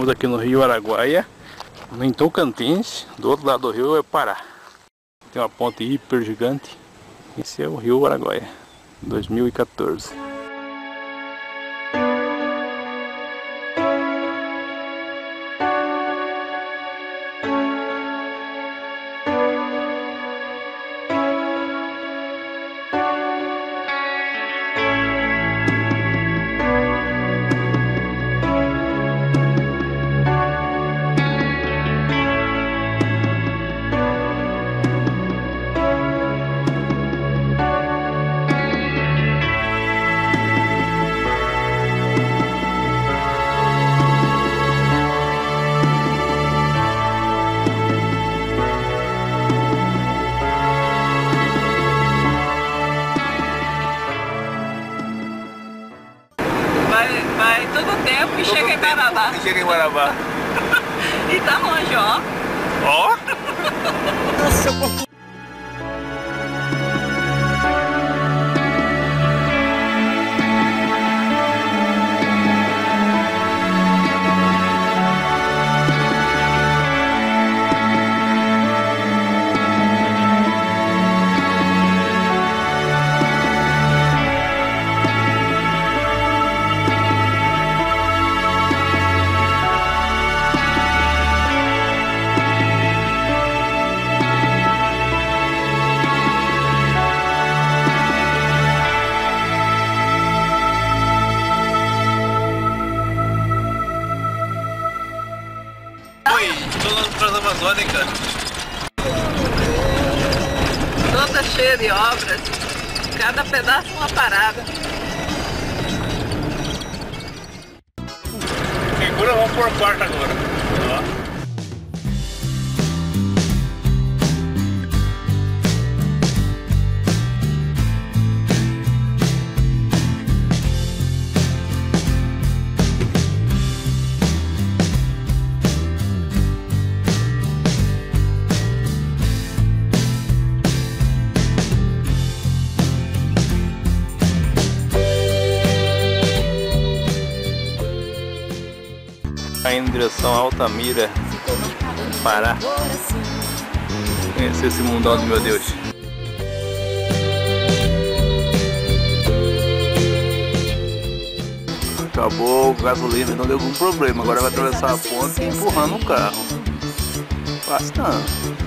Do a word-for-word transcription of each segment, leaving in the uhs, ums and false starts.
Estamos aqui no Rio Araguaia, em Tocantins. Do outro lado do rio é Pará. Tem uma ponte hiper gigante. Esse é o Rio Araguaia, dois mil e quatorze. Vai todo tempo e Todo chega em tempo Marabá. E chega em Marabá. E tá longe, ó. Ó! Oi, estou na Transamazônica. Toda cheia de obras. Cada pedaço uma parada. Segura, vamos por quarta agora. Ó. Indo em direção a Altamira, Pará. Conhecer esse mundão do meu Deus. Acabou o gasolina, não deu algum problema. Agora vai atravessar a ponte empurrando o carro. Bastante.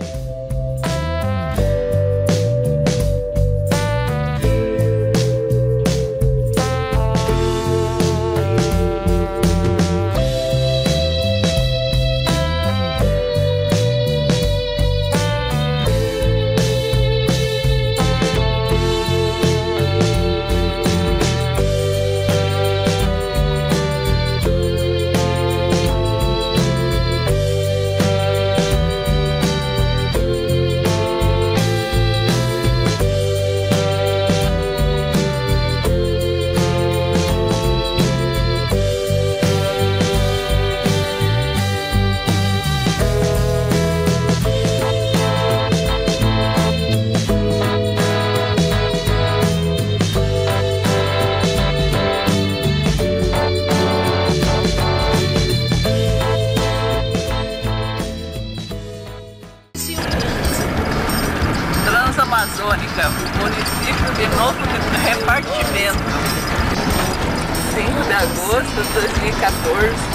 Transamazônica, município de Novo Repartimento, cinco de agosto de dois mil e quatorze.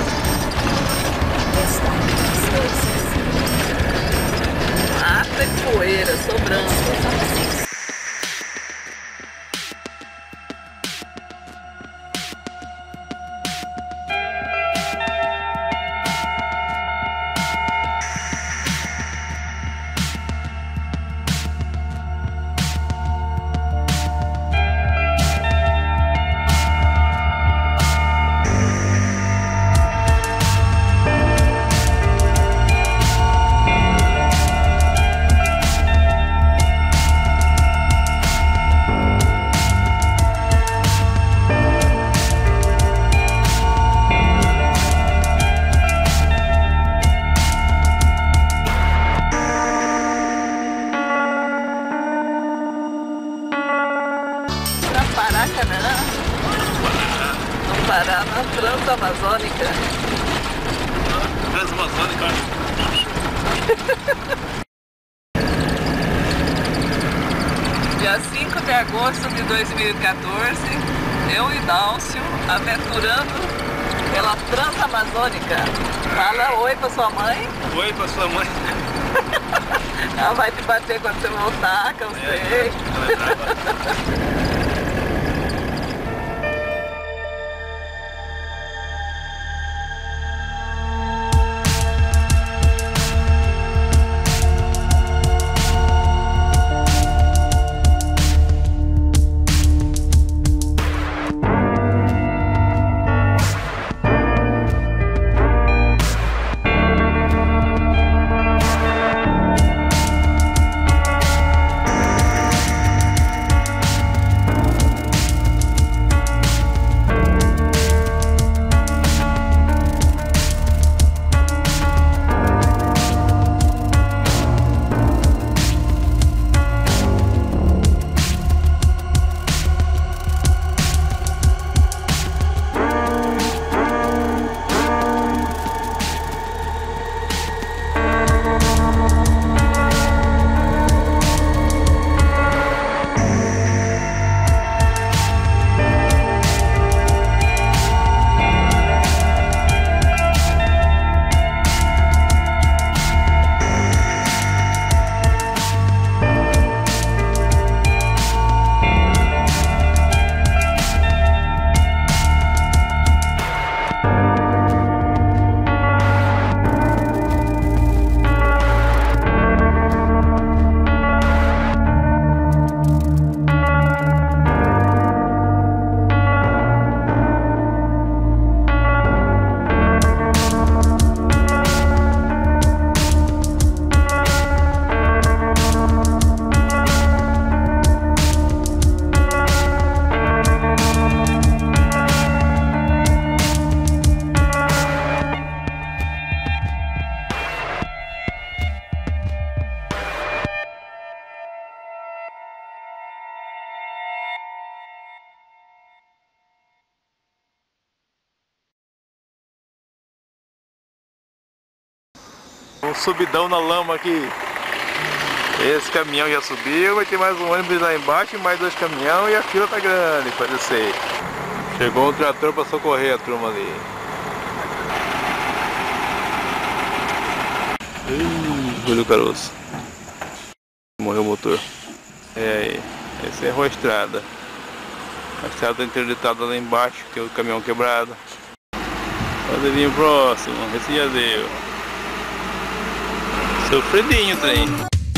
Mata e poeira sobrando. Maracanã, no Pará, na Transamazônica. Transamazônica. Dia cinco de agosto de dois mil e quatorze, eu e Dálcio aventurando pela Transamazônica. Fala oi pra sua mãe. Oi pra sua mãe. Ela vai te bater quando você voltar, que eu sei. Um subidão na lama aqui. Esse caminhão já subiu, vai ter mais um ônibus lá embaixo e mais dois caminhões e a fila tá grande para descer. Chegou um trator para socorrer a turma ali. Ih, olha o caroço. Morreu o motor. É, essa é a estrada. A estrada tá interditada lá embaixo, tem o caminhão quebrado. Padrinho próximo, esse já deu. Sofridinho o trem.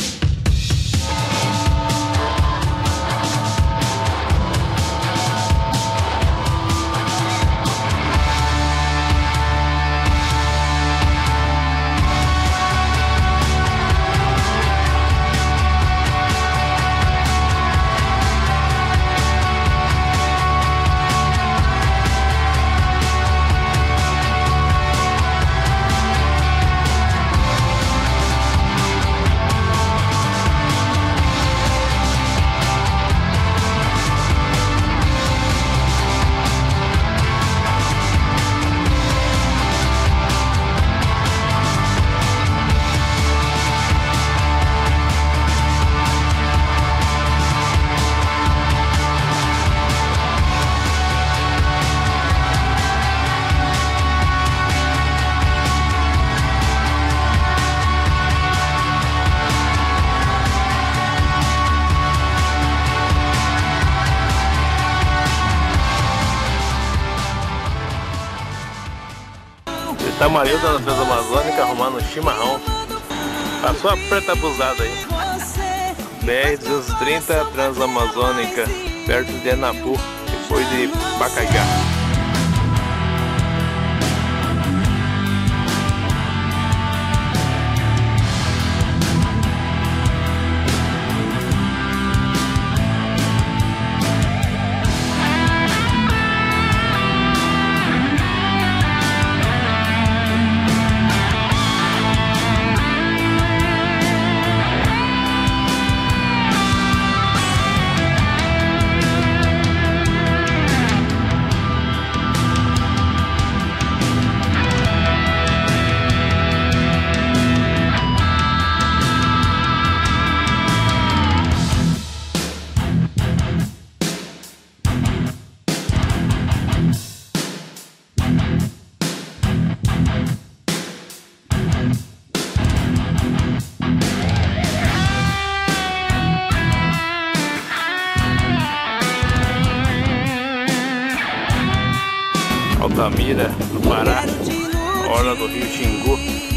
Tamarilda na Transamazônica arrumando um chimarrão. Passou a preta abusada aí. B R duzentos e trinta Transamazônica, perto de Anapu, depois de Bacajá. Altamira, no Pará, orla do rio Xingu.